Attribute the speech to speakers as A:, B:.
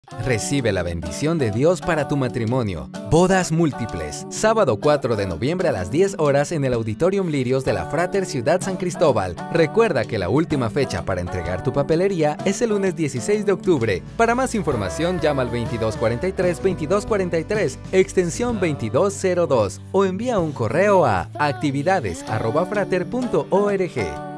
A: Recibe la bendición de Dios para tu matrimonio. Bodas múltiples. Sábado 4 de noviembre a las 10 horas en el Auditorium Lirios de la Frater Ciudad San Cristóbal. Recuerda que la última fecha para entregar tu papelería es el lunes 16 de octubre. Para más información llama al 2243-2243, extensión 2202 o envía un correo a actividades@frater.org.